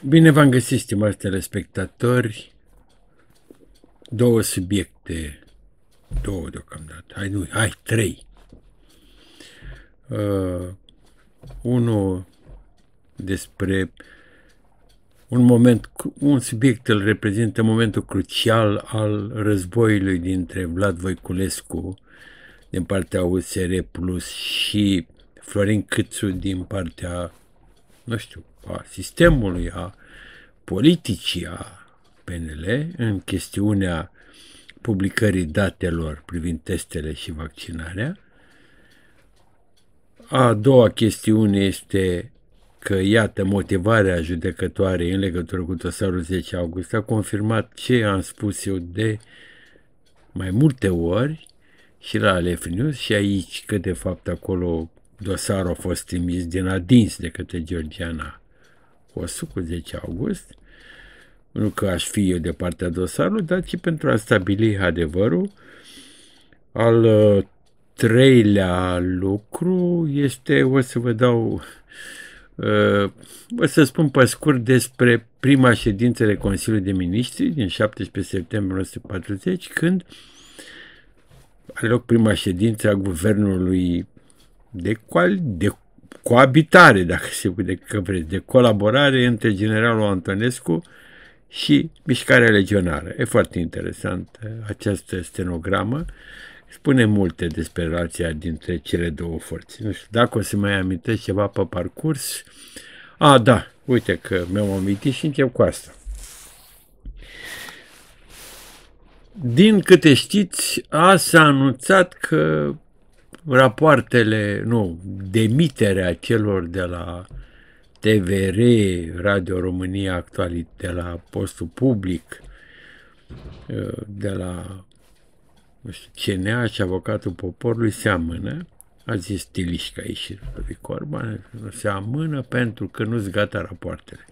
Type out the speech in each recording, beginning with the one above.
Bine v-am găsit, stimați telespectatori. Două subiecte, două deocamdată, trei. Unul despre un subiect îl reprezintă momentul crucial al războiului dintre Vlad Voiculescu din partea USR Plus și Florin Câțu din partea, a sistemului, a politicii, a PNL, în chestiunea publicării datelor privind testele și vaccinarea. A doua chestiune este că, iată, motivarea judecătoarei în legătură cu dosarul 10 august a confirmat ce am spus eu de mai multe ori și la Alef News și aici, că de fapt acolo dosarul a fost trimis din adins de către Georgiana Osu cu 10 august. Nu că aș fi eu de partea dosarului, dar și pentru a stabili adevărul. Al treilea lucru este, o să spun pe scurt despre prima ședință de Consiliul de Ministri din 17 septembrie 1940, când are loc prima ședință a guvernului de coabitare, dacă se putea, că vreți, de colaborare între generalul Antonescu și mișcarea legionară. E foarte interesant această stenogramă. Spune multe despre relația dintre cele două forțe. Nu știu dacă o să mai amintesc ceva pe parcurs. Da, uite că mi-am amintit și încep cu asta. Din câte știți, s-a anunțat că demiterea celor de la TVR, Radio România Actualitate, de la Postul Public, de la CNA și Avocatul Poporului seamănă, a zis Tilișca și Ludovic Orban, seamănă pentru că nu-s gata rapoartele.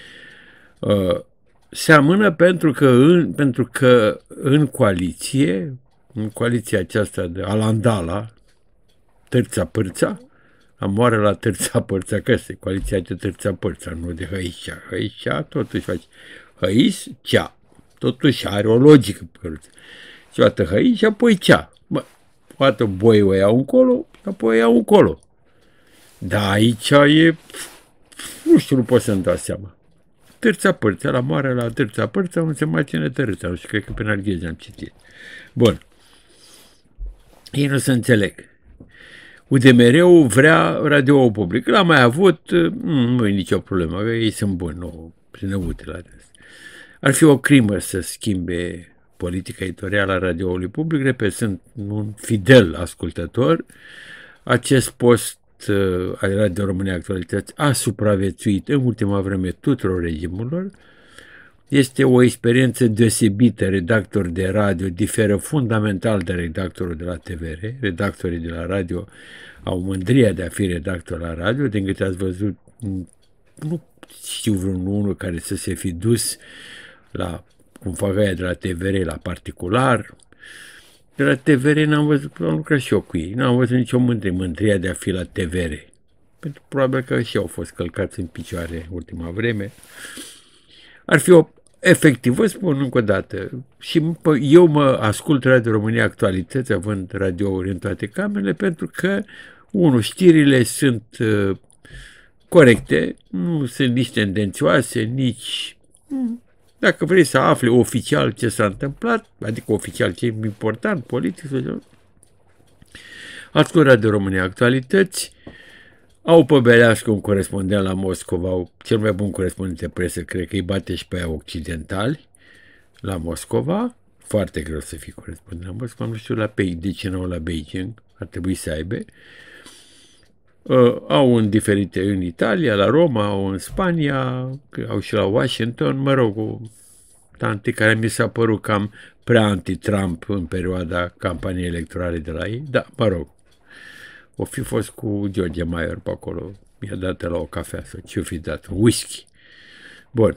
Seamănă pentru că în coaliția aceasta de Alandala, Târța-Pârța, amoară la Târța-Pârța, că este coaliția de Târța-Pârța, nu de Hăicea. Hăicea totuși face Hăicea, totuși are o logică. Și o dată Hăici și apoi cea. O dată boi o iau încolo, apoi o iau încolo. Dar aici e, nu pot să-mi dau seama. Târța-Pârța, la moară la Târța-Pârța, unde se mai ține tărâța. Nu știu, cred că pe Narghezi am citit. Bun. Ei nu se înțeleg. UDMR-ul vrea radio public. L-a mai avut, nu e nicio problemă, că ei sunt buni, se neutre la asta. Ar fi o crimă să schimbe politica editorială a radioului public. Repet, sunt un fidel ascultător. Acest post al Radio România Actualități a supraviețuit în ultima vreme tuturor regimurilor. Este o experiență deosebită. Redactori de radio diferă fundamental de redactorul de la TVR. Redactorii de la radio au mândria de a fi redactor la radio. Din câte ați văzut, nu știu vreunul care să se fi dus la, cum fac aia de la TVR, la particular. De la TVR n-am văzut, am lucrat și eu cu ei, n-am văzut nicio mândria de a fi la TVR. Pentru probabil că și au fost călcați în picioare în ultima vreme. Ar fi efectiv, vă spun încă o dată, și eu mă ascult Radio România Actualități, având radiouri în toate camerele, pentru că, știrile sunt corecte, nu sunt nici tendențioase, nici... Dacă vrei să afli oficial ce s-a întâmplat, adică oficial ce e important, politic, ascult Radio România Actualități, au pe Belească un corespondent la Moscova, cel mai bun corespondent de presă, cred că îi bate și pe aia occidentali la Moscova. Foarte greu să fii corespondent la Moscova, nu știu de ce nu la Beijing, ar trebui să aibă. Au în diferite în Italia, la Roma, au în Spania, au și la Washington, mă rog, o tanti care mi s-a părut cam prea anti-Trump în perioada campaniei electorale de la ei, da, mă rog. O fi fost cu George Maier pe acolo, mi-a dat la o cafea sau ce-o fi dat, un whisky. Bun.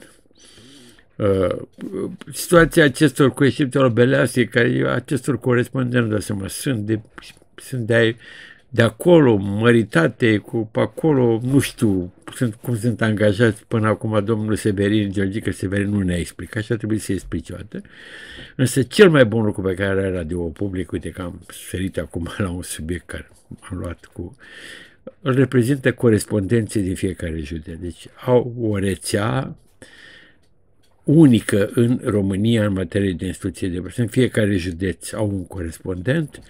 Situația acestor, cu excepția lui Belească, care acestor corespondenți, sunt de de acolo, măritate, cu acolo, nu știu cum sunt angajați până acum domnul Severin, Georgica Severin nu ne-a explicat și a trebuit să-i explice o dată. Însă cel mai bun lucru pe care are Radio Public, uite că am sărit acum la un subiect care am luat îl reprezintă corespondenții din fiecare județ. Deci au o rețea unică în România în materie de instituție de presă. În fiecare județ au un corespondent.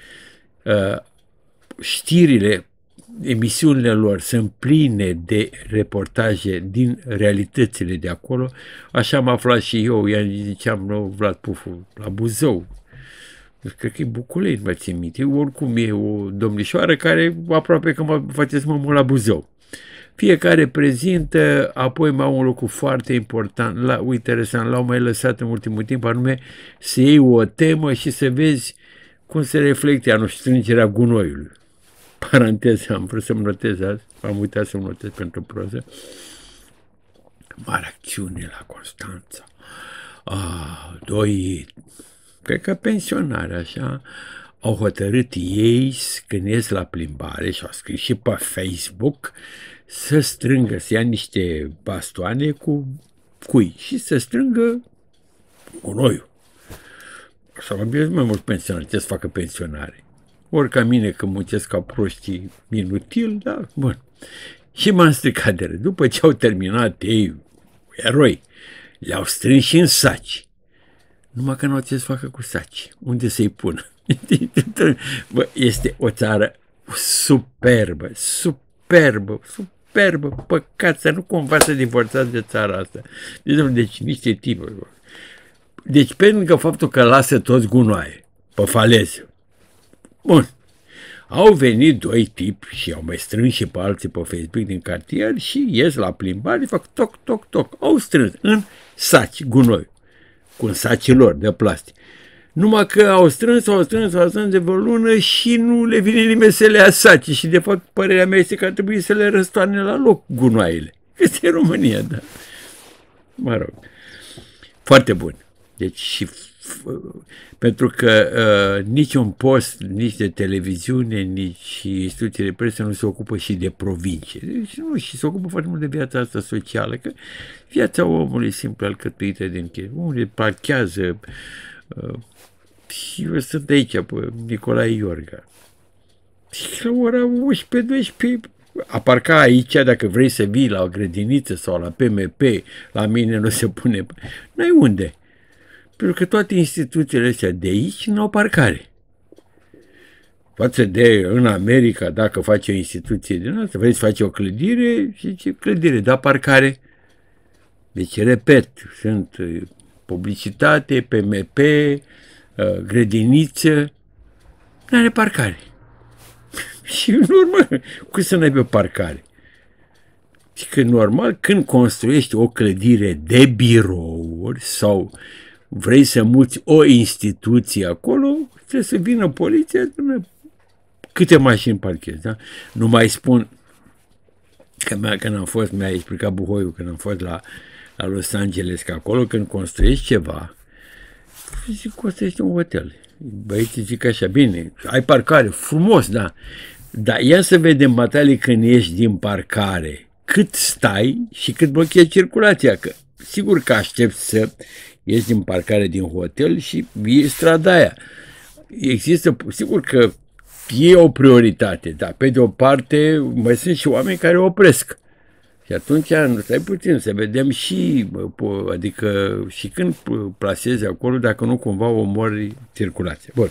Știrile, emisiunile lor sunt pline de reportaje din realitățile de acolo. Așa am aflat și eu, ziceam, nu, Vlad Pufu, la Buzău. Cred că e Buculei, nu mă țin minte. Oricum e o domnișoară care aproape că mă face să mă mut la Buzău. Fiecare prezintă, apoi mai au un lucru foarte important, interesant, l-au mai lăsat în ultimul timp, anume să iei o temă și să vezi cum se reflectă anul strângerea gunoiului. Paranteză, am vrut să-mi notez azi, am uitat să-mi notez pentru proză. Mare acțiune la Constanța. Doi, cred că pensionari, așa, au hotărât ei, când ies la plimbare și au scris și pe Facebook, să strângă, să ia niște bastoane cu cui și să strângă gunoiul. Așa mă bine mai mulți pensionari, ce să facă pensionare. Ori ca mine că muncesc ca proștii inutil, da, bun. Și m-am stricat de râs. După ce au terminat ei, eroi, le-au strâns și în saci. Numai că nu au ce să facă cu saci. Unde să-i pună? Bă, este o țară superbă, superbă, superbă. Păcat să nu cumva să divorțați de țara asta. Deci niște tipuri. Deci pe lângă faptul că lasă toți gunoaie pe faleză. Bun. Au venit doi tipi și au mai strâns și pe alții pe Facebook din cartier și ies la plimbare, fac toc, toc, toc. Au strâns în saci gunoi, cu sacii lor de plastic. Numai că au strâns de vreo lună și nu le vine nimeni să le ia saci. Și de fapt părerea mea este că ar trebui să le răstoarne la loc gunoaiele. Este în România, da. Mă rog. Foarte bun. Deci și pentru că niciun post, nici de televiziune, nici instituții de presă nu se ocupă și de provincie. Deci nu, și se ocupă foarte mult de viața asta socială, că viața omului simplu alcătuită din chestii. Unde parchează și eu sunt aici, pe Nicolae Iorga. Și la ora 11-12, a parca aici, dacă vrei să vii la o grădiniță sau la PMP, la mine nu se pune. N-ai unde. Pentru că toate instituțiile astea de aici nu au parcare. Față de în America, dacă faci o instituție din asta, vrei să faci o clădire și ce clădire, da parcare. Deci, repet, sunt publicitate, PMP, grădiniță, nu are parcare. Și normal, cum să n-aibă parcare? Și că normal, când construiești o clădire de birouri sau vrei să muți o instituție acolo, trebuie să vină poliția, câte mașini parchezi, da? Nu mai spun că când am fost, mi-a explicat Buhoiu, când am fost la Los Angeles, că acolo când construiești ceva, zic, construiești un hotel. Băieții zic așa, bine, ai parcare, frumos, da, dar ia să vedem, matale, când ieși din parcare, cât stai și cât blochezi circulația, că sigur că aștepți să ieși din parcare din hotel și vii strada aia. Există, sigur că e o prioritate, dar pe de o parte mai sunt și oameni care opresc. Și atunci, nu stai puțin, să vedem și, adică și când plasezi acolo, dacă nu cumva omori circulația. Bun.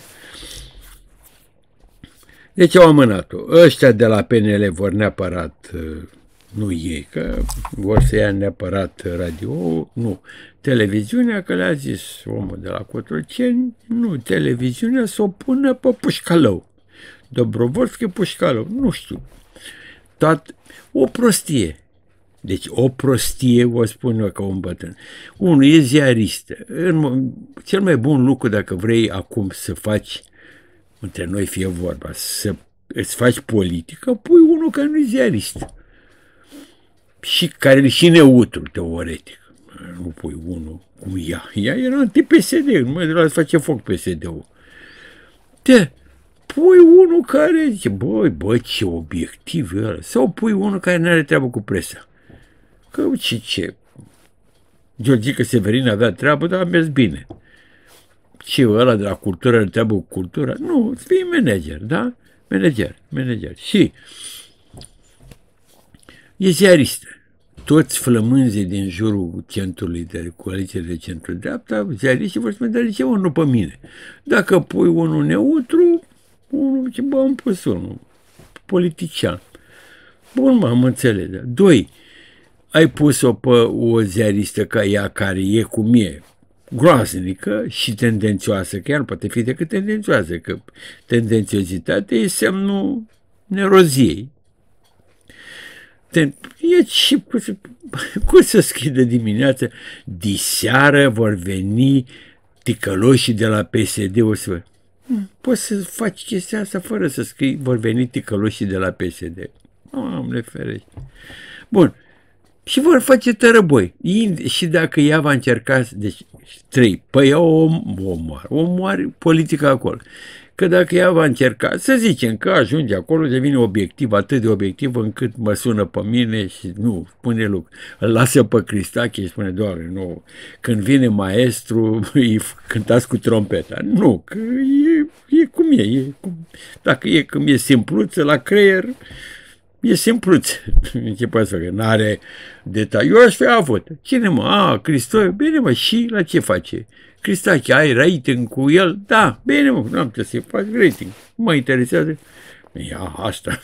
Deci au amânat-o. Ăștia de la PNL vor neapărat, nu ei, că vor să ia neapărat radio, nu. Televiziunea, că le-a zis omul de la Cotroceni, nu, televiziunea să o pună pe Pușcalău. Dobrovolski, Pușcalău, nu știu. O prostie. Deci o prostie, o spun eu ca un bătrân. Unul e ziarist. Cel mai bun lucru, dacă vrei acum să faci, între noi fie vorba, să îți faci politică, pui unul care nu e ziarist. Și care e și neutru, teoretic. Nu pui unul cum ea. Ea era anti-PSD, nu mai de la să face foc PSD-ul. pui unul care zice, băi, ce obiectiv e ăla. Sau pui unul care nu are treabă cu presa. Că ce? Georgica Severin avea treabă, dar a mers bine. Ce ăla de la cultură are treabă cu cultura? Nu, îți fii manager, da? Manager. Și e ziaristă. Toți flămânzii din jurul centrului de coaliție de centru-dreapta, ziariștii vor spune, dar de ce nu pe mine? Dacă pui unul neutru, unul zice, am pus unul, politician. Bun, am înțeles. Doi, ai pus-o pe o ziaristă ca ea, care e cum e, groaznică și tendențioasă, că ea nu poate fi decât tendențioasă, că tendențiozitatea e semnul neroziei. E și cum să scrie de dimineață, diseară vor veni ticăloșii de la PSD, o să poți să faci chestia asta fără să scrii vor veni ticăloșii de la PSD. Doamne ferește. Bun. Și vor face tărăboi. Și dacă ea va încerca, deci 3, păi ea omoară politica acolo. Că dacă ea va încerca, să zicem că ajunge acolo, devine obiectiv, atât de obiectiv încât mă sună pe mine și nu, spune lucru. Îl lasă pe Cristache și spune, Doamne, nu, când vine maestru, îi cântați cu trompeta. Nu, că e cum e. Dacă e cum e simpluță la creier, e simpluț. Ce poate să facă? N-are detalii. Eu aș fi avut. Cine mă? Cristoiu? Bine mă, și la ce face? Cristache, ai rating cu el? Da, bine mă, n-am ce să-i fac rating. Mă interesează. Ia asta.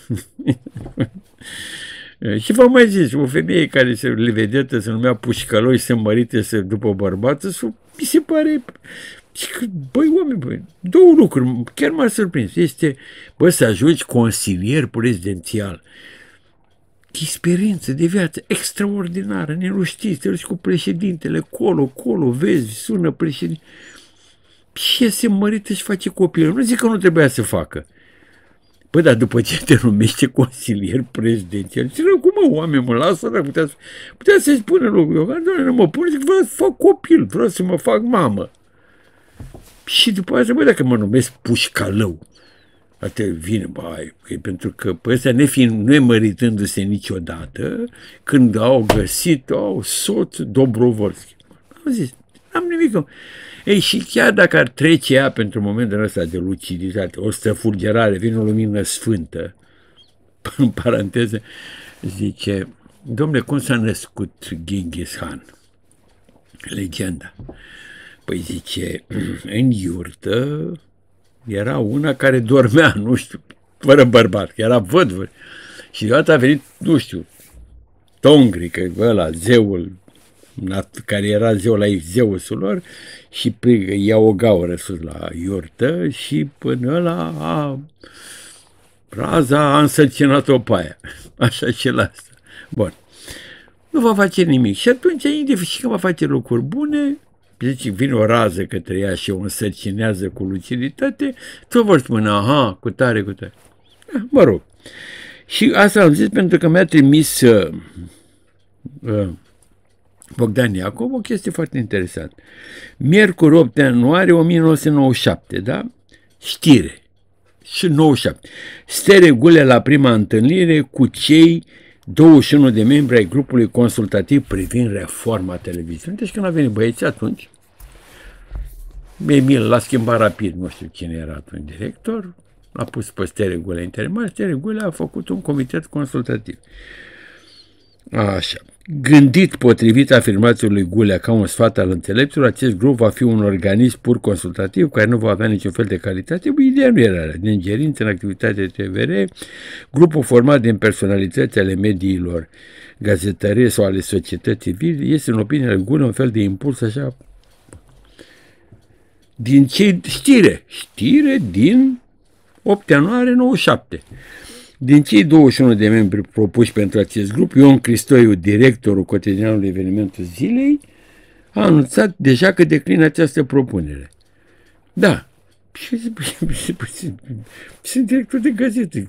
Și vă mai zis, o femeie care se vedetă, se numea Pușcăloi, se mărite după bărbață, mi se pare... Băi, oameni, două lucruri, chiar m-a surprins. Este, să ajungi consilier prezidențial. Experiență de viață extraordinară, nu știți, te duci cu președintele, colo, vezi, sună președinte. Și se mărită și face copil. Nu zic că nu trebuia să facă. Păi, dar după ce te numește consilier prezidențial, zice, cum oameni, mă lasă, dar putea să-i spună lucrul. Eu, doamne, nu mă pune, zic, vreau să fac copil, vreau să mă fac mamă. Și după aceea, băi, dacă mă numesc Pușcalău, atât vine, pentru că pe ăsta nemăritându-se niciodată, când au găsit, soț Dobrovolski. Am zis, n-am nimic. Ei, și chiar dacă ar trece ea pentru momentul ăsta de luciditate, o străfulgerare, vine o lumină sfântă, în paranteză, zice, domnule, cum s-a născut Genghis Khan? Legenda. Păi zice, în iurtă era una care dormea, nu știu, fără bărbat, că era vădvă. Și deodată a venit, nu știu, Tongri, că ăla, zeul, care era zeul la ei, Zeusul lor, și ia o gaură sus la iurtă și până ăla raza a însărcinat-o pe aia. Așa și la asta. Bun. Nu va face nimic. Și atunci, indiferent că va face lucruri bune, zice, vine o rază către ea și o însărcinează cu luciditate, tot vor spune, cu tare. Mă rog. Și asta am zis pentru că mi-a trimis Bogdan Iacov o chestie foarte interesantă. Miercuri 8 ianuarie 1997, da? Știre. Și 97. Stere Gulea la prima întâlnire cu cei 21 de membri ai grupului consultativ privind reforma televiziunii. Deci când a venit băieții atunci, Emil l-a schimbat rapid, nu știu cine era atunci director, l-a pus pe Stere Gulea interimar, Stere Gulea a făcut un comitet consultativ. Așa. Gândit potrivit afirmației lui Gulea ca un sfat al înțelepților, acest grup va fi un organism pur consultativ care nu va avea niciun fel de calitate. Ideea nu era de ingerință în activitatea TVR, grupul format din personalități ale mediilor gazetărie sau ale societății civile este, în opinia lui Gulea, un fel de impuls așa din cei știre din 8 ianuarie 97. Din cei 21 de membri propuși pentru acest grup, Ion Cristoiu, directorul cotidianului Evenimentul Zilei, a anunțat deja că declină această propunere. Da. Sunt director de gazete.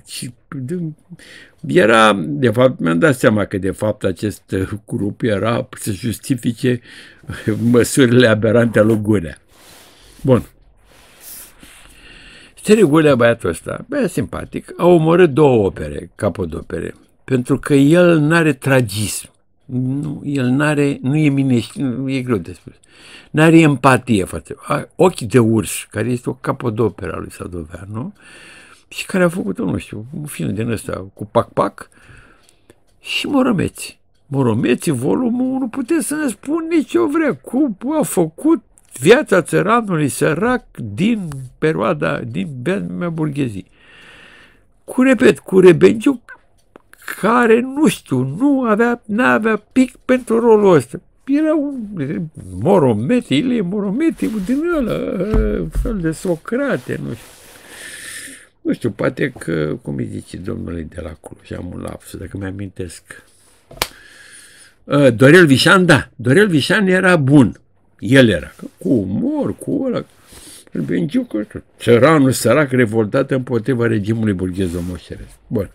Era, de fapt, mi-am dat seama că, de fapt, acest grup era să justifice măsurile aberante ale lui Gulea. Bun. Sterigulea, băiatul ăsta, băiat simpatic, a omorât 2 opere, capodopere, pentru că el n-are tragism. El nu e nu e greu de spus. N-are empatie față. Ochii de urs, care este o capodoperă a lui Sadoveanu, și care a făcut, nu știu, un film din ăsta cu pac-pac, și Moromeți. Moromeții, volumul 1, puteți să ne spun nici eu vrea cum a făcut viața țăranului sărac din perioada, din vremea burghezii. Cu Rebențiuc, care, nu știu, n-avea pic pentru rolul ăsta. Era un Moromete, Ilie Moromete, din ăla, fel de Socrate, nu știu. Nu știu, poate că, cum îi zice domnului de la Cluj, am un lapsus, dacă mi-amintesc. Dorel Vișan, da, Dorel Vișan era bun. El era, cu umor, cu ăla, țăranul sărac revoltat împotriva regimului burghez-omoșeresc. Bun.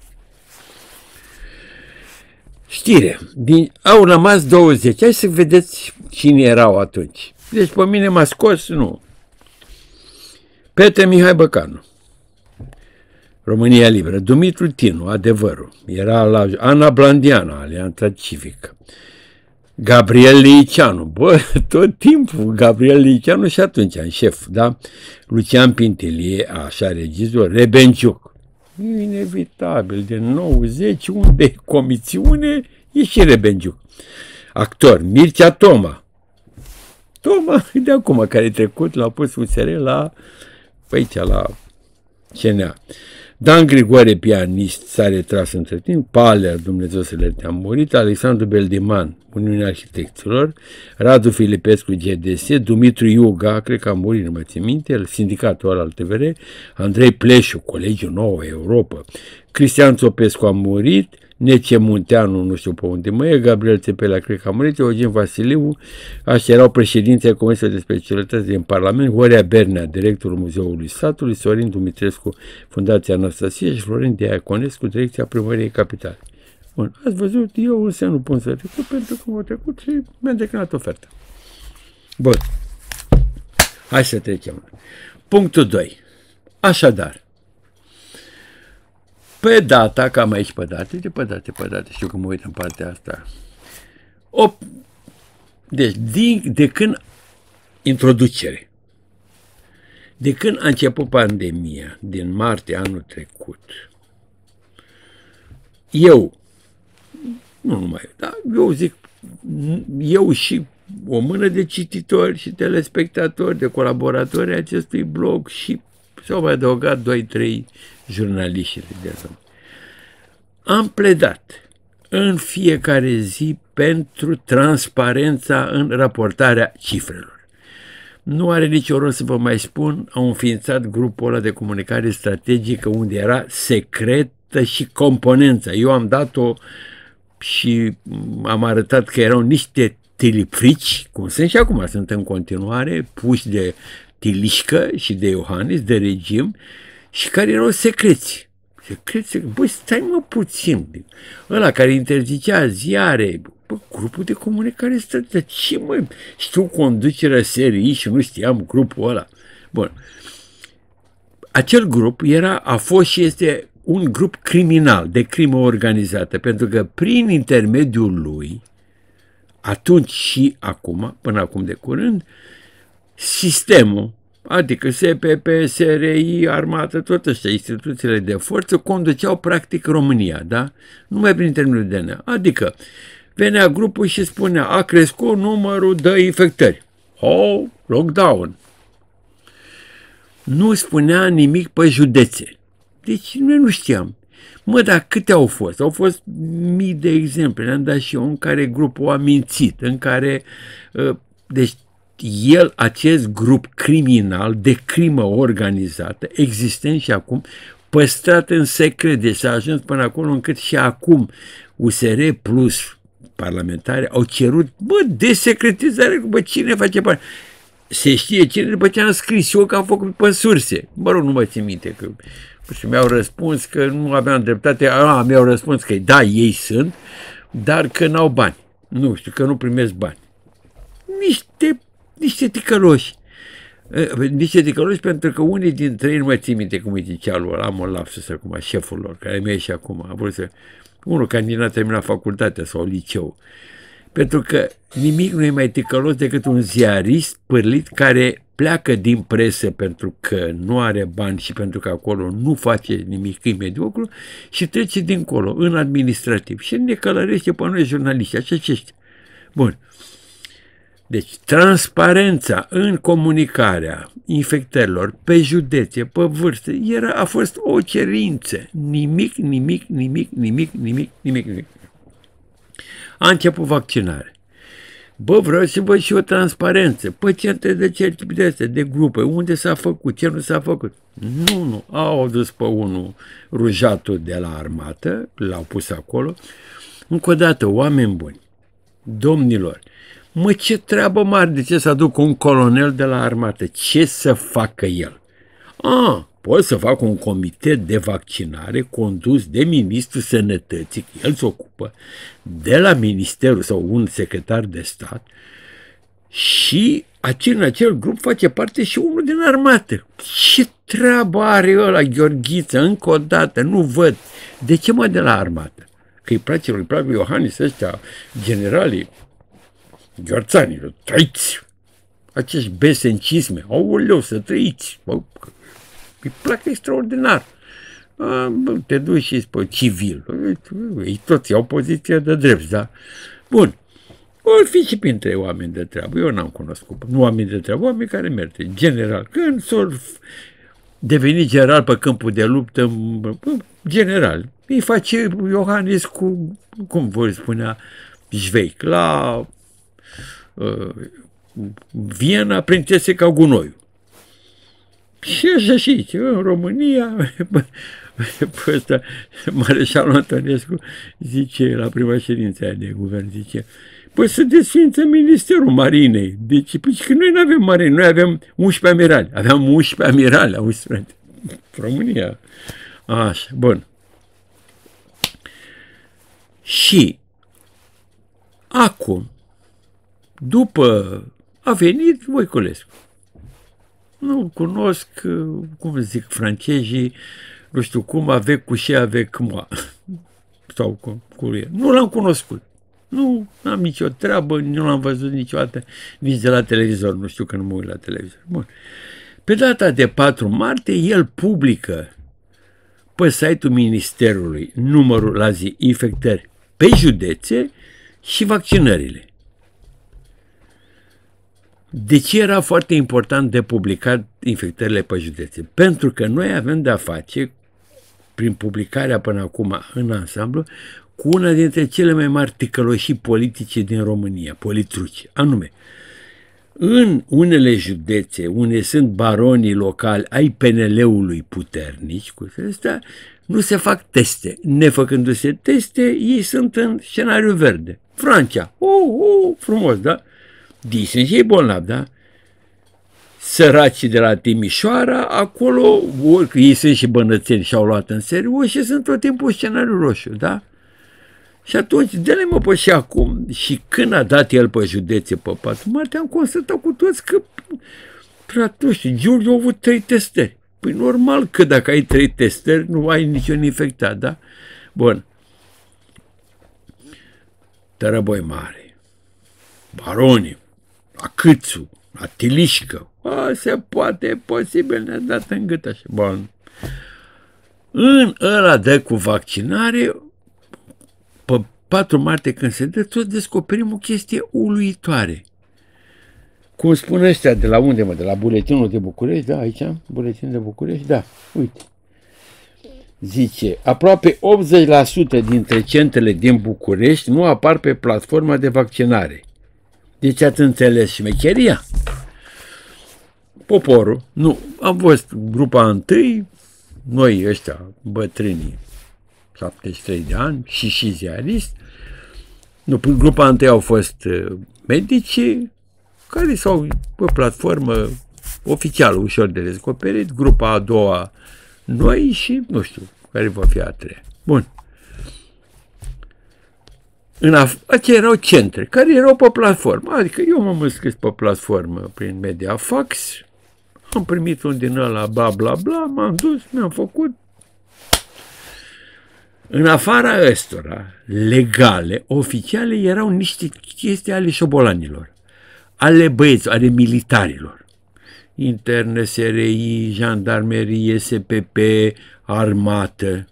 Știre. Au rămas 20. Hai să vedeți cine erau atunci. Deci pe mine m-a scos, nu. Petre Mihai Băcanu. România Liberă. Dumitru Tinu, Adevărul. Era la Ana Blandiana, Alianța Civică. Gabriel Liceanu. Bă, tot timpul Gabriel Liceanu și atunci în șef, da? Lucian Pintelie, așa regizor. Rebențiuc. Inevitabil, de 90, unde e comițiune, e și Rebențiuc. Actor, Mircea Toma. Toma, de acum, care e trecut, l-a pus USR aici, la CNA. Dan Grigore, pianist, s-a retras între timp. Paler, Dumnezeu să le a murit. Alexandru Beldiman, Uniunea Arhitecților. Radu Filipescu, GDS. Dumitru Iuga, cred că a murit, nu mă țin minte, sindicatul ăla al TVR. Andrei Pleșu, Colegiul Nouă Europa. Cristian Țopescu a murit. Nece Munteanu, nu știu pe unde mai e, Gabriel Țepelea, cred că a murit, Eugen Vasiliu, așa erau președinții ai Comisiei de Specialități din Parlament, Horea Bernea, directorul Muzeului Satului, Sorin Dumitrescu, Fundația Anastasia și Florin Diaconescu, direcția Primăriei Capitale. Bun, ați văzut, eu însă nu pun să trecut, pentru că m-a trecut și mi-a declarat oferta. Bun, hai să trecem. Punctul 2. Așadar, pe data, cam aici pe date, știu că mă uit în partea asta. Deci, de când introducere, de când a început pandemia, din martie anul trecut, eu, nu numai, dar eu zic, eu și o mână de cititori și telespectatori, de colaboratori acestui blog și s-au mai adăugat 2-3 jurnaliști de asta. Am pledat în fiecare zi pentru transparența în raportarea cifrelor. Nu are nicio rost să vă mai spun, au înființat grupul ăla de comunicare strategică unde era secretă și componența. Eu am dat-o și am arătat că erau niște tilifrici, cum sunt și acum, sunt în continuare, puși de Tilișcă și de Iohannis, de regim, și care erau secreți. Băi, stai mă puțin. Ăla care interzicea ziare, bă, grupul de comunicare strategică. Ce mă, știu conducerea SRI și nu știam grupul ăla. Bun. Acel grup a fost și este un grup criminal, de crimă organizată, pentru că prin intermediul lui, atunci și acum, până acum de curând, sistemul, adică SPP, SRI, armată, tot ăștia, instituțiile de forță, conduceau practic România, da? Numai prin intermediul DNA. Adică venea grupul și spunea, a crescut numărul de infectări. Lockdown. Nu spunea nimic pe județe. Deci noi nu știam. Mă, dar câte au fost? Au fost mii de exemple. Le-am dat și eu în care grupul a mințit, în care... Deci acest grup criminal de crimă organizată, existent și acum, păstrat în secret, deci s-a ajuns până acolo încât și acum USR plus parlamentare au cerut, desecretizare, cine face parte? Se știe cine, după ce am scris eu că am făcut pe surse. Mă rog, nu mă țin minte că și mi-au răspuns că nu aveam dreptate, mi-au răspuns că da, ei sunt, dar că n-au bani. Nu știu, că nu primesc bani. Niște ticăloși. Niște ticăloși pentru că unii dintre ei, nu mai țin minte cum îi zicea lui, am un lapsus acum, șeful lor, care mi-a ieșit acum, a vrut să, unul candidat a terminat facultatea sau liceu, pentru că nimic nu e mai ticălos decât un ziarist pârlit care pleacă din presă pentru că nu are bani și pentru că acolo nu face nimic, e mediocru, și trece dincolo, în administrativ, și ne călărește pe noi jurnaliști, așa ce știi. Bun. Deci, transparența în comunicarea infectărilor pe județe, pe vârste, a fost o cerință. Nimic. A început vaccinare. Bă, vreau să văd și o transparență. Păi centre de certificate, de grupe, unde s-a făcut, ce nu s-a făcut. Nu. Au dus pe unul rujatul de la armată, l-au pus acolo. Încă o dată, oameni buni, domnilor, mă, ce treabă mare, de ce să aduc un colonel de la armată? Ce să facă el? Pot să fac un comitet de vaccinare condus de Ministrul Sănătății, că el se ocupă, de la Ministerul sau un secretar de stat, și în acel grup face parte și unul din armată. Ce treabă are ăla, Gheorghiță? Încă o dată, nu văd. De ce mă de la armată? Că îi place lui Iohannis, ăștia, generalii, gheorțanilor, trăiți! Acești besencisme, aoleu, să trăiți! Îi plac extraordinar. Te duci și spui civil. Ei toți au poziția de drept, da? Bun. Or fi și printre oameni de treabă. Eu n-am cunoscut. Nu oameni de treabă, oameni care merg. General. Când s-or deveni general pe câmpul de luptă, general. Îi face Iohannis cu, cum vă spunea, Șveic, la Viena, prințese ca gunoiul. Și așa și aici, în România, ăsta, Mareșalul Antonescu zice la prima ședință aia de guvern, zice, păi să desfință Ministerul Marinei. Deci, că noi nu avem marine, noi avem 11 amirali. Aveam 11 amirali, auzi, frate. România. Așa, bun. Și acum, după a venit Voiculescu. Nu cunosc, cum zic francezii, nu știu cum, avec couché avec moi. Sau cu el. Nu l-am cunoscut. Nu am nicio treabă, nu l-am văzut niciodată, nici de la televizor, nu știu că nu mă uit la televizor. Bun. Pe data de 4 martie, el publică pe site-ul Ministerului numărul la zi, infectări pe județe și vaccinările. De ce era foarte important de publicat infectările pe județe? Pentru că noi avem de-a face, prin publicarea până acum în ansamblu, cu una dintre cele mai mari ticăloșii politice din România, politruci, anume, în unele județe, unde sunt baronii locali ai PNL-ului puternici, cu astea, nu se fac teste. Nefăcându-se teste, ei sunt în scenariu verde. Francia, frumos, da? Sunt și ei bolnavi, da? Săracii de la Timișoara, acolo, ei sunt și bănățeni și au luat în serios și sunt tot timpul scenariu roșu, da? Și atunci, dă-le mă pe și acum. Și când a dat el pe județe pe 4 martie, am constatat cu toți că, fratuși, Giurgiu a avut 3 testări. Păi normal că dacă ai 3 testări, nu ai niciun infectat, da? Bun. Tărăboi mare, baronii, la Câțu, la Tilișcă, se poate, posibil, ne-a dat în gât așa. Bun. În ăla de cu vaccinare, pe 4 martie când se dă, toți descoperim o chestie uluitoare. Cum spun ăștia, de la unde, mă? De la Buletinul de București, da, aici, Buletinul de București, da, uite. Zice, aproape 80% dintre centrele din București nu apar pe platforma de vaccinare. Deci ați înțeles șmecheria? Poporul, nu, am fost grupa întâi, noi ăștia, bătrânii, 73 de ani și ziarist. Nu, grupa întâi au fost medicii care s-au pe platformă oficială, ușor de descoperit, grupa a doua noi și nu știu care va fi a treia. Bun. Aceia erau centre care erau pe platformă, adică eu m-am înscris pe platformă prin Mediafax, Am primit un din ăla, bla, bla, bla, m-am dus, mi-am făcut. În afara ăstora, legale, oficiale, erau niște chestii ale șobolanilor, ale băieților, ale militarilor. Interne, SRI, jandarmerie, SPP, armată.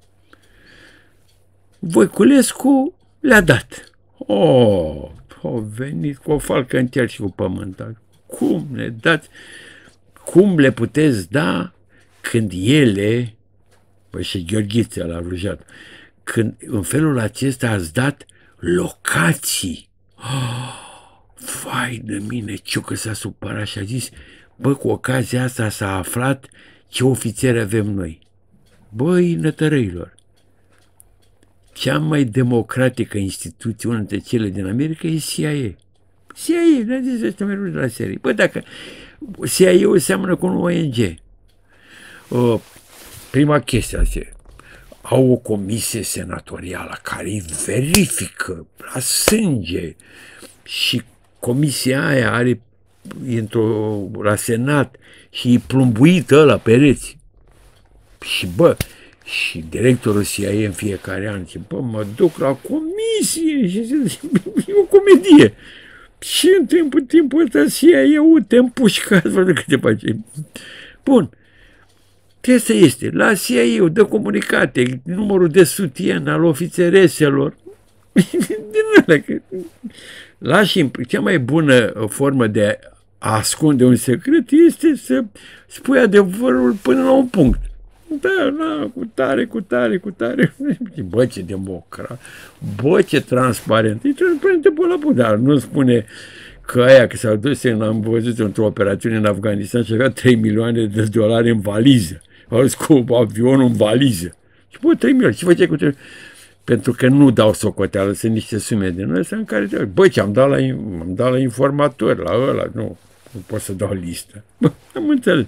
Voiculescu le-a dat. Au venit cu o falcă în cer și cu pământ. Cum le dați? Cum le puteți da când ele, păi și Gheorghiță l-a rujat, când în felul acesta ați dat locații? Vai de mine, Ciucă s-a supărat și a zis, bă, cu ocazia asta s-a aflat ce ofițeri avem noi. Băi, nătărăilor, cea mai democratică instituție, una dintre cele din America, e CIA. CIA, le-a zis ăsta mereu de la serie. Bă, dacă CIA-ul seamănă cu un ONG. Prima chestie asta, au o comisie senatorială care îi verifică la sânge și comisia aia are la Senat și e plumbuită la pereți. Și bă, și directorul CIA în fiecare an zice, bă, mă duc la comisie și zice, e o comedie. Și în timpul ăsta CIA-ul te împușcați, văd că te face. Bun. Chestia este, la CIA-ul dă comunicate, numărul de sutien al ofițereselor. Din alea, cea mai bună formă de a ascunde un secret este să spui adevărul până la un punct. Da, cu tare. Bă, ce democrat, bă, ce transparent. E transparent de la bun, dar nu spune că aia că s-au dus, am văzut într-o operațiune în Afganistan și avea 3 milioane de dolari în valiză. Au zis cu avionul în valiză. Și bă, 3 milioane, ce făceai cu 3 milioane? Pentru că nu dau socoteală, sunt niște sume din ăsta în care, bă, ce am dat la informatori, la ăla, nu pot să dau listă. Bă, am înțeles.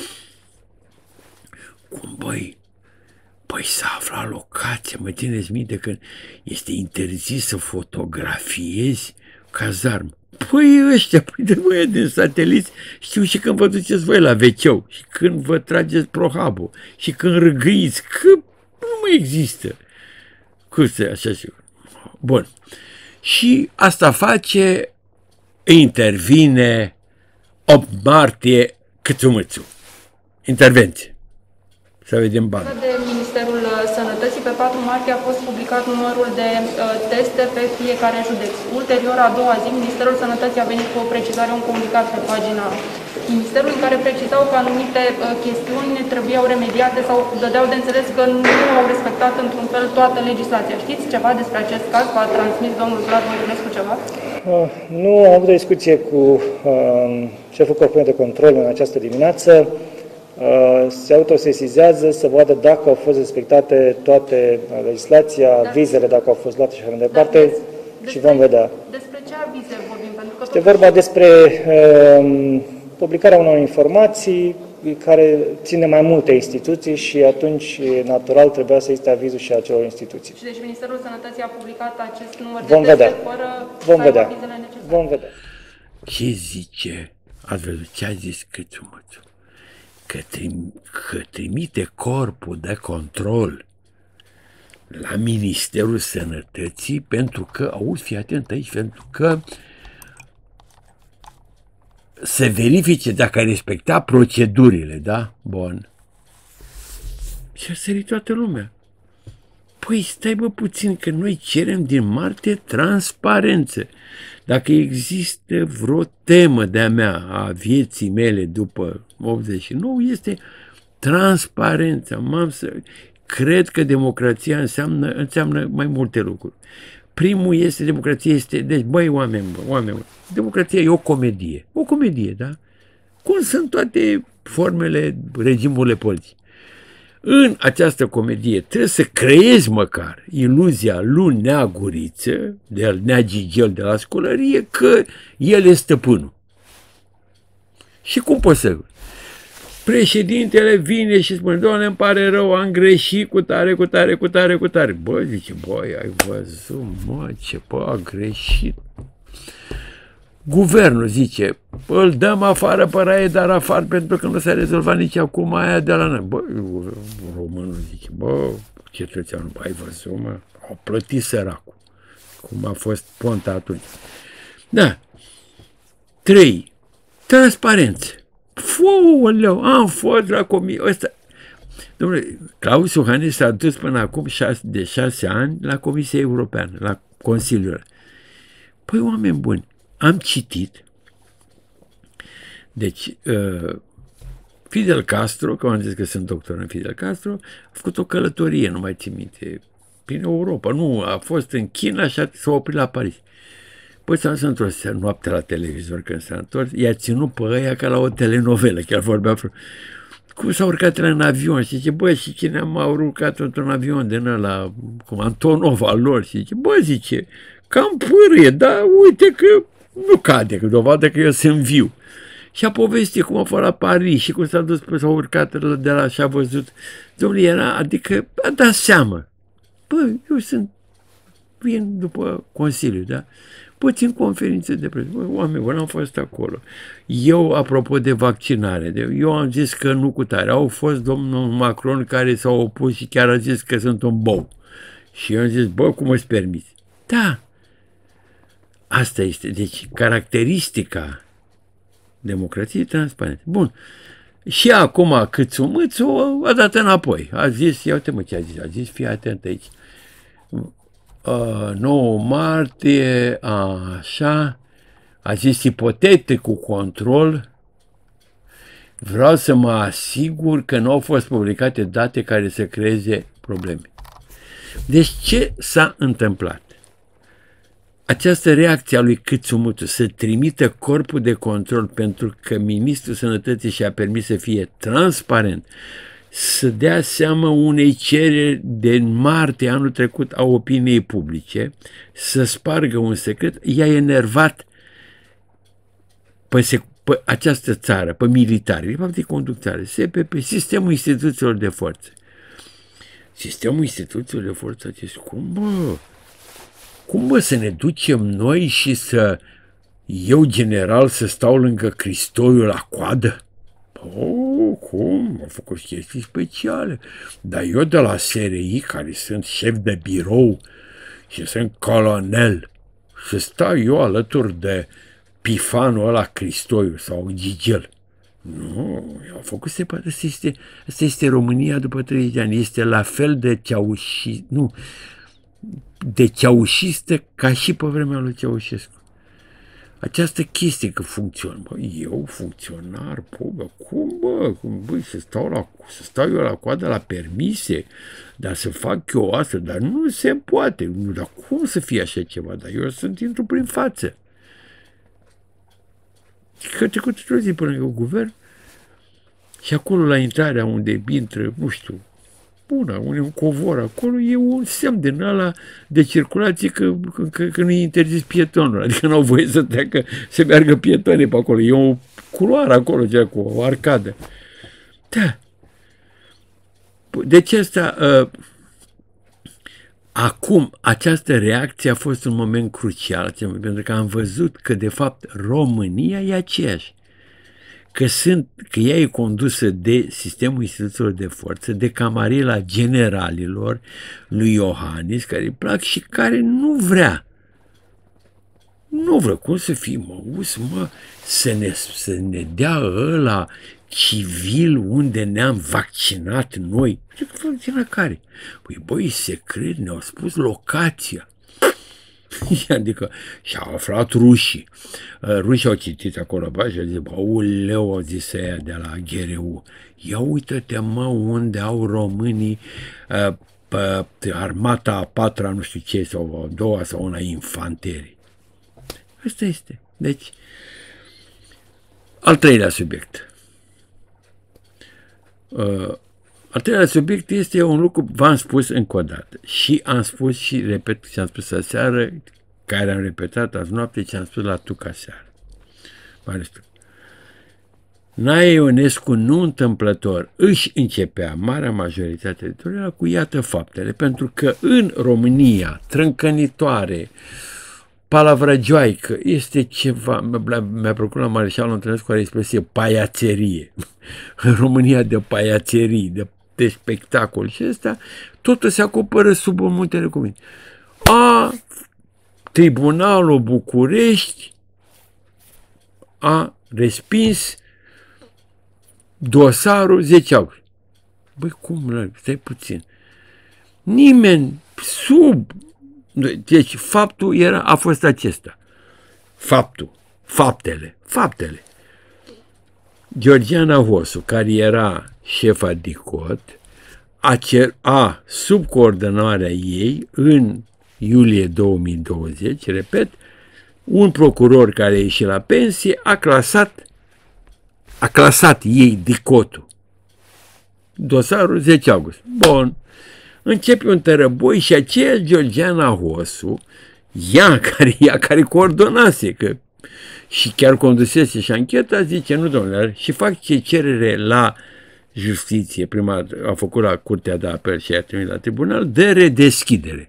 Cum, băi, s-a aflat locația, mă țineți minte că este interzis să fotografiezi cazarmă. Păi ăștia, băi, din sateliți, știu și când vă duceți voi la wc și când vă trageți prohabul și când râgâiți, că nu mai există. Așa și... Bun. Și asta face, intervine 8 martie Câțu-Mâțu. Intervenție. Să vedem bani. De Ministerul Sănătății, pe 4 martie a fost publicat numărul de teste pe fiecare județ. Ulterior, a doua zi, Ministerul Sănătății a venit cu o precizare, un comunicat pe pagina Ministerului, în care precizau că anumite chestiuni trebuiau remediate sau dădeau de înțeles că nu au respectat într-un fel toată legislația. Știți ceva despre acest caz? V-a transmis domnul Vlad Voiculescu ceva? Nu am avut o discuție cu șeful Corpului de Control în această dimineață. Se autosesizează să vadă dacă au fost respectate toate legislația, vizele dacă au fost luate și așa mai departe și vom vedea. Despre ce avize vorbim? Pentru că este vorba despre publicarea unor informații care ține mai multe instituții și atunci, natural, trebuia să existe avizul și acelor instituții. Și deci Ministerul Sănătății a publicat acest număr de vom teste vedea. Fără vom să vedea. aibă vizele necesare? Vom vedea. Ce zice? Ați văzut ce a zis Câțu-Mâțu? Că trimite corpul de control la Ministerul Sănătății pentru că, auzi, fii atent aici, pentru că se verifice dacă ai respectat procedurile, da? Bun. Și a sărit toată lumea. Păi stai bă puțin că noi cerem din martie transparență. Dacă există vreo temă de-a mea, a vieții mele după 89, este transparența. Cred că democrația înseamnă mai multe lucruri. Primul este, democrația este, deci băi oameni, democrația e o comedie, da? Cum sunt toate formele, regimurile politice. În această comedie trebuie să creezi măcar iluzia lui Neaguriță, de Neagigel de la scolărie, că el este stăpânul. Și cum poți să... Președintele vine și spune, doamne, îmi pare rău, am greșit cu tare. Bă, zice, băi, ai văzut, mă, ce, bă, a greșit. Guvernul zice, îl dăm afară pe Raed Arafat pentru că nu s-a rezolvat nici acum aia de la noi. Bă, românul zice, bă, cetățeanul, ai văzut, mă? Au plătit săracul. Cum a fost Ponta atunci. Da. 3. Transparență. Făuleu, am fost la comisie. Ăsta. Dom'le, Claus Iohannis s-a dus până acum de 6 ani la Comisia Europeană, la Consiliul. Păi, oameni buni, am citit. Deci, Fidel Castro, că am zis că sunt doctor în Fidel Castro, a făcut o călătorie, nu mai țin minte, prin Europa. Nu, a fost în China și s-a oprit la Paris. Păi s-a întors noapte la televizor când s-a întors, i-a ținut pe ăia ca la o telenovelă, chiar vorbea. Cum s-a urcat în avion și zice, băi, și cine m-a urcat într-un avion din ăla, cum Antonov al lor, și zice, bă, zice, cam pârâie, dar uite că nu cade, că dovadă că eu sunt viu. Și a povestit cum a fost la Paris și cum s-a dus, s-a urcat de la și a văzut. Domnule, era, adică a dat seama. Bă, eu vin după Consiliu, da? Puțin conferințe de presă. Bă, oameni, bă, n-am fost acolo. Eu, apropo de vaccinare, eu am zis că nu cu tare. Au fost domnul Macron care s-au opus și chiar a zis că sunt un bou. Și eu am zis, bă, cum îți permiți? Da. Asta este. Deci, caracteristica democrației transparente. Bun. Și acum Câțu-Mâțu a dat înapoi. A zis, ia uite mă ce a zis. A zis, fii atent aici. 9 martie, așa, a zis ipotetic cu control, vreau să mă asigur că nu au fost publicate date care să creeze probleme. Deci ce s-a întâmplat? Această reacție a lui Câțu-Mâțu să trimită corpul de control pentru că Ministrul Sănătății și-a permis să fie transparent, să dea seama unei cereri de martie anul trecut a opiniei publice, să spargă un secret, i-a enervat pe această țară, pe militari, de fapt îi conduc țară, SPP, sistemul instituțiilor de forță. Sistemul instituțiilor de forță a zis, cum bă, să ne ducem noi și să, eu general, să stau lângă Cristoiu la coadă? Cum? Au făcut chestii speciale. Dar eu de la SRI, care sunt șef de birou și sunt colonel, să stau eu alături de pifanul ăla Cristoiu sau Gigel. Nu, au făcut separat. Asta este România după 30 de ani. Este la fel de de ceaușistă ca și pe vremea lui Ceaușescu. Această chestie că funcționează, bă, eu funcționar, să stau eu la coadă la permise, dar să fac eu asta, dar nu se poate, dar cum să fie așa ceva, dar eu intru prin față. Că trecut o zi până la guvern și acolo la intrarea unde intră, nu știu, un covor acolo, e un semn din ăla de circulație că nu-i interzis pietonul, adică nu au voie să treacă, să meargă pietonii pe acolo. E o culoare acolo, cea cu o arcadă. Da. Deci asta, acum, această reacție a fost un moment crucial, pentru că am văzut că, de fapt, România e aceeași. Că ea e condusă de sistemul instituțiilor de forță, de camarila generalilor lui Iohannis, care îi plac și care nu vrea. Nu vrea. Cum să fie, să ne dea ăla civil unde ne-am vaccinat noi? Vaccinat care? Păi, băi, secret, ne-au spus locația. Adică și-au aflat rușii. Rușii au citit acolo, și au zis, auleu, au zis ăia de la GRU, ia uită-te, mă, unde au românii pe armata a patra, nu știu ce, sau a doua, sau una infanterie. Asta este. Deci, al treilea subiect. Al treilea subiect este un lucru, v-am spus încă o dată, și am spus și repet ce am spus aseară, care am repetat azi noapte, ce am spus la Tuca seară. Nae Ionescu nu întâmplător își începea marea majoritate editorială cu iată faptele, pentru că în România trâncănitoare, palavragioaică, este ceva, mi-a plăcut la Mareșalul Întâlnesc cu o expresie, paiațerie. În România de paiațerii, de spectacol și ăsta, totul se acoperă sub un multe cuvinte. Tribunalul București a respins dosarul 10 august. Băi, cum? Stai puțin. Nimeni Deci faptul a fost acesta. Faptele. Georgiana Hosu, care era șefa DICOT, sub coordonarea ei, în iulie 2020, repet, un procuror care a ieșit la pensie a clasat ei DICOT-ul. Dosarul 10 august. Bun. Începe un tărăboi și aceea Georgiana Hosu, ea care coordonase și chiar condusese și ancheta, zice, nu domnule, și fac cerere la justiție, prima a făcut la Curtea de Apel și a trimis la tribunal, de redeschidere.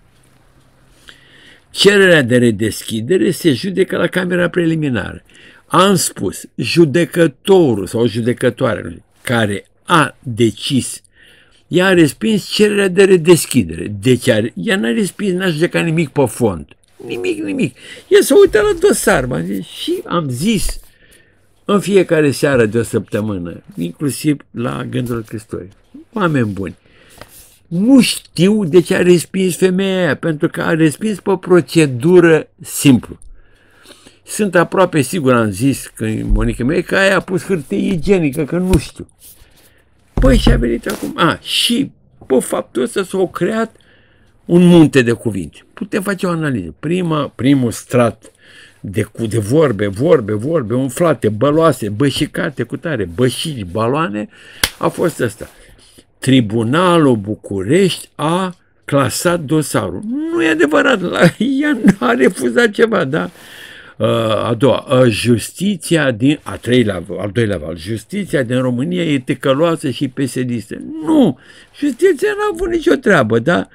Cererea de redeschidere se judecă la camera preliminară. Am spus, judecătorul sau judecătoarea care a decis, ea a respins cererea de redeschidere. Deci ea n-a respins, n-a judecat nimic pe fond. Nimic. Ea s-a uitat la dosar, și am zis în fiecare seară de o săptămână, inclusiv la Gândul Cristori, oameni buni, nu știu de ce a respins femeia aia, pentru că a respins pe procedură simplu. Sunt aproape sigur, am zis că Monica mea, că aia a pus hârtie igienică, că nu știu. Păi și a venit acum. Și pe faptul ăsta s-a creat un munte de cuvinte. Putem face o analiză. Primul strat de vorbe, umflate, băloase, bășicate cu tare, bășici, baloane, a fost ăsta. Tribunalul București a clasat dosarul. Nu e adevărat, ea n-a refuzat ceva, da? A doua, justiția al doilea val, justiția din România e tecăloasă și pesedistă. Nu, justiția n-a avut nicio treabă, da?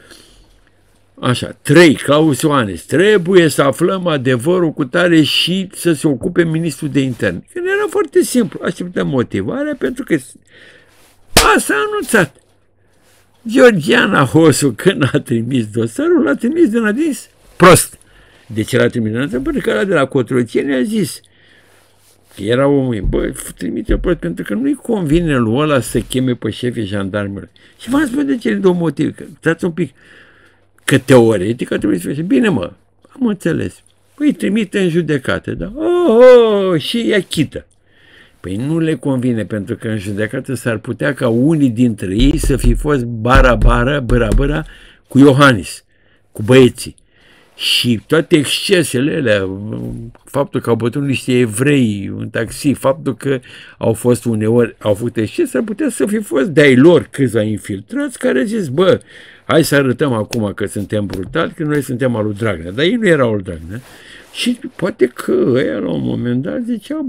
Așa, 3, Claus Ioanes, trebuie să aflăm adevărul cu tare și să se ocupe ministrul de interne. Că era foarte simplu, așteptăm motivarea pentru că asta a anunțat. Georgiana Hosu, când a trimis dosarul, l-a trimis din adins prost. De ce l-a trimis din adins? Pentru că ăla de la Cotroceni a zis că era omul, trimite prost, pentru că nu-i convine lui ăla să cheme pe șefii jandarmilor. Și v-am spus de cele două motive, că stați un pic, că teoretic trebuie să fie. Bine, am înțeles. Îi trimite în judecată, da? Și îi achită. Păi nu le convine, pentru că în judecată s-ar putea ca unii dintre ei să fi fost băra cu Iohannis, cu băieții. Și toate excesele alea, faptul că au bătut niște evrei în taxi, faptul că au fost uneori, au făcut exces, ar putea să fi fost de-ai lor câțiva infiltrați care au zis, hai să arătăm acum că suntem brutali, că noi suntem al lui Dragnea. Dar ei nu erau al lui Dragnea. Și poate că ăia la un moment dat zicea,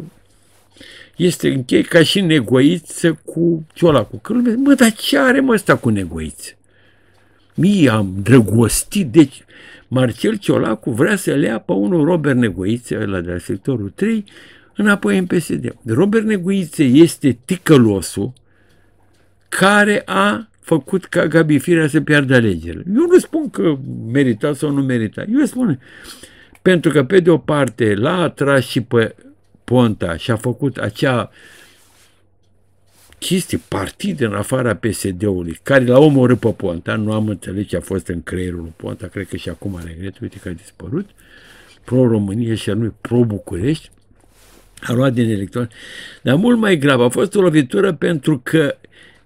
este închei ca și Negoiță cu Ciolacu. Că lumea, dar ce are ăsta cu Negoiță? Mie am drăgostit, deci Marcel Ciolacu vrea să le ia pe unul Robert Negoiță, ăla de la sectorul 3, înapoi în PSD. Robert Negoiță este ticălosul care a făcut ca Gabi Firea să piardă alegerile. Eu nu spun că merita sau nu merita. Eu spun pentru că pe de o parte l-a atras și pe Ponta și a făcut acea chestie, partid în afara PSD-ului, care l-a omorât pe Ponta, nu am înțeles ce a fost în creierul lui Ponta, cred că și acum regret, uite că a dispărut, pro-Românie și anume pro-București, a luat din electorat. Dar mult mai grav, a fost o lovitură pentru că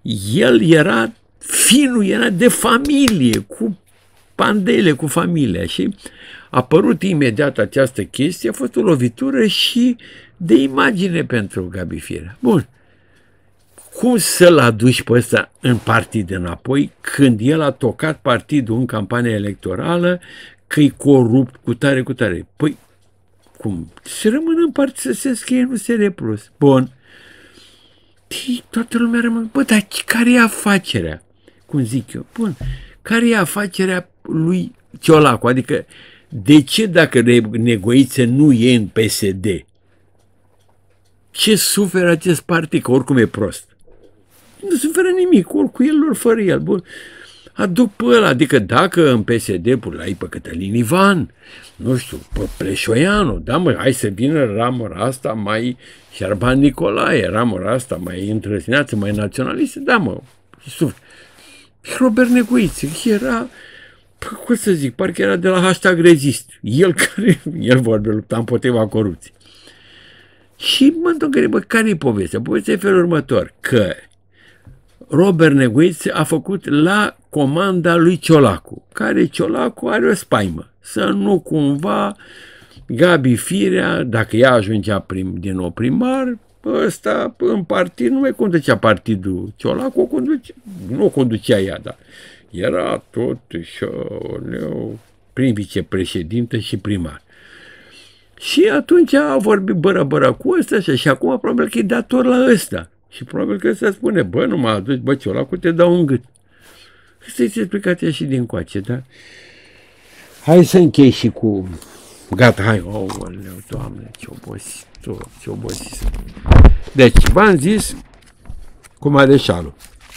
el finul era de familie, cu pandele, cu familia și a apărut imediat această chestie, a fost o lovitură și de imagine pentru Gabi Firea. Bun. Cum să-l aduci pe ăsta în partid înapoi când el a tocat partidul în campania electorală că-i corupt cu tare? Păi, cum? Să rămână în partid, să se scrie, nu se plus. Bun. Toată lumea rămâne, dar care e afacerea? Cum zic eu? Bun. Care e afacerea lui Ciolacu? Adică De ce dacă Negoiță nu e în PSD? Ce suferă acest partid? Că oricum e prost. Nu suferă nimic, ori cu el, ori fără el. Bun. Aduc pe ăla, adică dacă în PSD ai pe Cătălin Ivan, nu știu, pe Pleșoianu, da mă, hai să vină ramura asta mai Șerban Nicolae, ramura asta mai întrăzneață, mai naționalistă, da mă, Robert Negoiță era, cum să zic, parcă era de la hashtag rezist, el vorbe, lupta împotriva corupției. Și mă întreb, bă, care e povestea? Povestea e felul următor, că Robert Negoiță a făcut la comanda lui Ciolacu, care Ciolacu are o spaimă, să nu cumva Gabi Firea, dacă ea ajungea din nou primar, ăsta în partid nu mai conducea partidul Ciolacu, nu o conducea ea, dar era totuși prim vicepreședinte și primar. Și atunci a vorbit bără cu ăsta și acum probabil că e dator la ăsta. Și probabil că ăsta spune, bă, nu mă aduci, bă, Ciolacu, te dau în gât. Să-ți explicația și din coace, da? Hai să închei și cu... Gata, hai, oleu, Doamne, ce obosit. Deci, v-am zis cu Mareșalul.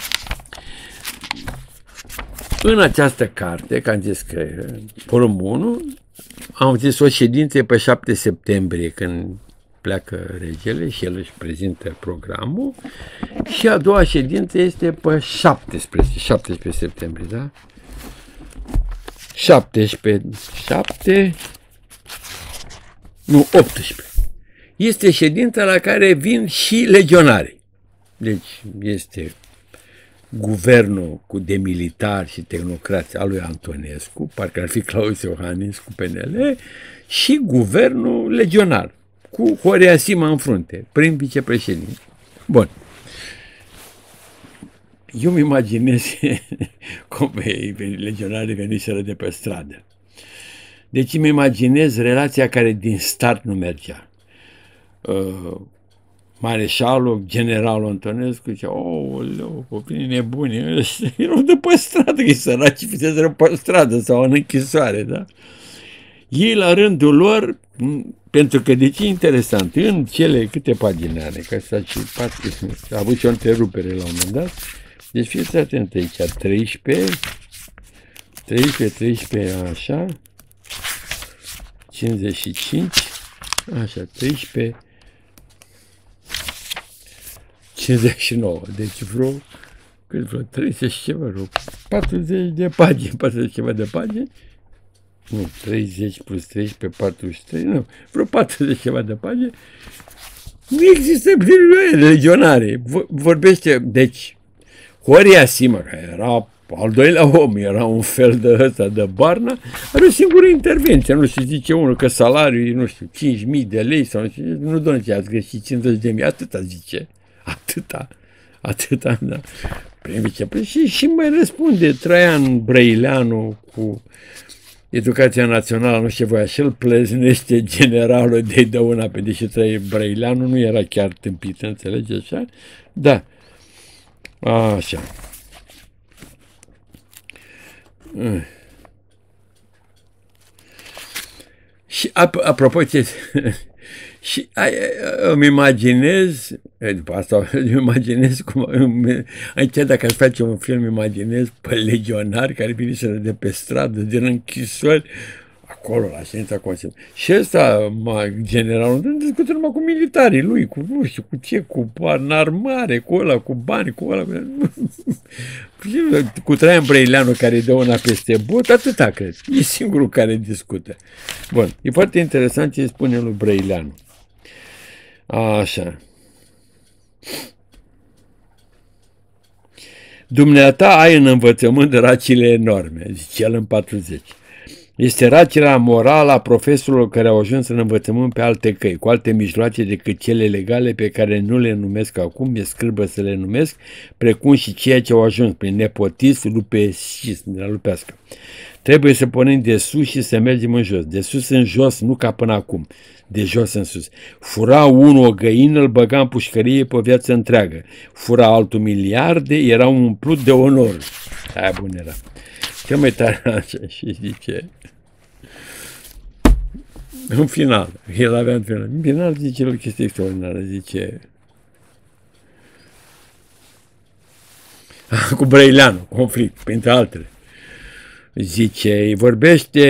În această carte, că am zis că volumul 1, am zis o ședință pe 7 septembrie, când pleacă regele și el își prezintă programul, și a doua ședință este pe 17 septembrie, da? 18. Este ședința la care vin și legionarii. Deci este guvernul de militari și tehnocrați al lui Antonescu, parcă ar fi Claus Iohannis cu PNL, și guvernul legionar, cu Horea Sima în frunte, prim vicepreședinte. Bun. Eu îmi imaginez cum legionarii veniseră de pe stradă. Deci îmi imaginez relația care din start nu mergea. Mareșalul, generalul Antonescu zicea, oleu, copii nebuni, erau de pe stradă, că-i săraci fiseseră pe stradă sau în închisoare, da? Ei, la rândul lor, pentru că, de ce interesant, în cele câte pagini are, că a avut și o întrerupere la un moment dat, deci fiți atent aici, 13, așa, 55, așa, 13, 59, deci vreo 30 ceva, vreo 40 de pagini, 40 ceva de pagini, nu, 30 plus 13, 43, nu, vreo 40 ceva de pagini, nu există legionare, vorbește, deci, Horea Sima, care era al doilea om, era un fel de ăsta de Barna, are o singură intervenție, nu știu, zice unul că salariul e, nu știu, 5.000 de lei sau nu știu, nu doamne ce ați greșit, 50.000, atâta zice, atâta, da. Și mai răspunde Traian Brăileanu cu Educația Națională, nu știu voia, și îl pleznește generalul de-i dă una, pe deși Traian Brăileanu nu era chiar tâmpit, înțelege așa? Da. Așa. Și apropo ce... Și îmi imaginez, după asta îmi imaginez cum, aici dacă aș face un film, imaginez pe legionari care veniseră de pe stradă, din închisori, acolo la ședința Consiliului. Și ăsta, generalul, discută numai cu militarii lui, cu nu știu, cu ce, cu înarmare, cu ăla, cu bani, cu ăla, cu Traian Brăileanu care îi dă una peste bot, atâta cred. E singurul care discută. Bun, e foarte interesant ce spune lui Brăileanu. Așa. Dumneata ai în învățământ racile enorme, zice el în 40. Este racirea morală a profesorilor care au ajuns în învățământ pe alte căi, cu alte mijloace decât cele legale pe care nu le numesc acum, mi-e scârbă să le numesc, precum și ceea ce au ajuns prin nepotism, lupeșism, de la lupească. Trebuie să pornim de sus și să mergem în jos. De sus în jos, nu ca până acum. De jos în sus. Fura unul o găină, îl băga în pușcărie pe o viață întreagă. Fura altul miliarde, era un umplut de onor. Aia bun era. Cel mai tare așa și zice... În final, el avea în final. În final zice o chestie extraordinară, zice cu Brăileanu, conflict, printre altele. Zice, îi vorbește,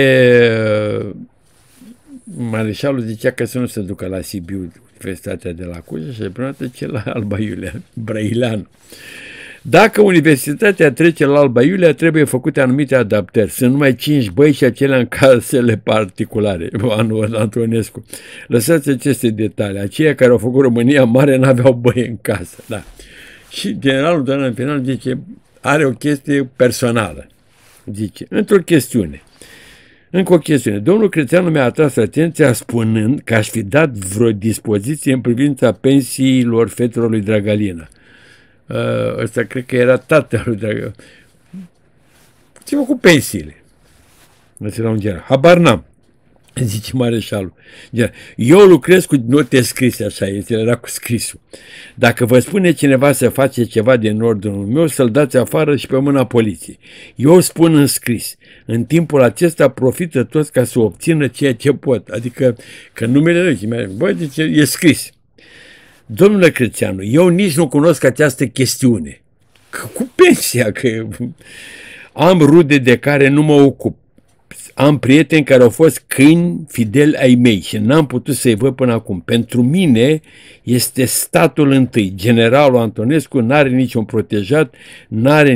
mareșalul zicea că să nu se ducă la Sibiu, Universitatea de la Cluj, și prima dată ce la Alba Iulia, Brăileanu. Dacă universitatea trece la Alba Iulia, trebuie făcute anumite adaptări. Sunt numai 5 băi și acelea în casele particulare. Anul Antonescu. Lăsați aceste detalii. Aceia care au făcut România mare n-aveau băi în casă. Da. Și generalul Doamna în final zice, are o chestie personală. Zice, într-o chestiune. Încă o chestiune. Domnul Crețeanu mi-a atras atenția spunând că aș fi dat vreo dispoziție în privința pensiilor fetelor lui Dragalina. Ăsta cred că era tatăl lui Dragalina. Ce-mă cu pensiile? Ăsta era un general. Habar n-am. Zice mareșalul. Eu lucrez cu note scrise, așa este, era cu scrisul. Dacă vă spune cineva să face ceva din ordinul meu, să-l dați afară și pe mâna poliției. Eu spun în scris. În timpul acesta profită toți ca să obțină ceea ce pot. Adică că numele lui, bă, zice, e scris. Domnule Crețeanu, eu nici nu cunosc această chestiune. Cu pensia, că am rude de care nu mă ocup. Am prieteni care au fost câini fideli ai mei și n-am putut să-i văd până acum. Pentru mine este statul întâi. Generalul Antonescu n-are niciun protejat, n-are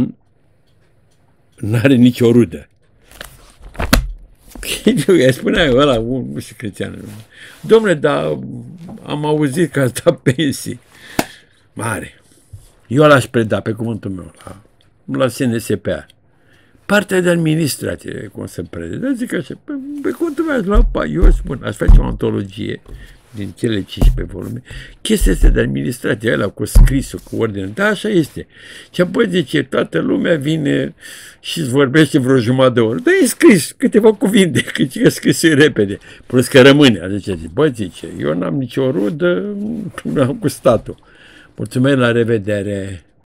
nicio rudă. Îi spunea ăla, nu știu Crețeanu. Dom'le, dar am auzit că ați dat pensii. Mare. Eu l-aș preda pe cuvântul meu la SNSPA. Partea de administrație, cum se predă, zic așa, pe cuvântul meu, eu spun, aș face o antologie din cele 15 volume, chestia este de administrație, ăla cu scrisul, cu ordine, da, așa este. Și apoi zice, toată lumea vine și îți vorbește vreo jumătate de oră, dar e scris câteva cuvinte, că e scris repede, plus că rămâne. Zice, zice, eu n-am nicio rudă, n-am cu statul. Mulțumesc, la revedere!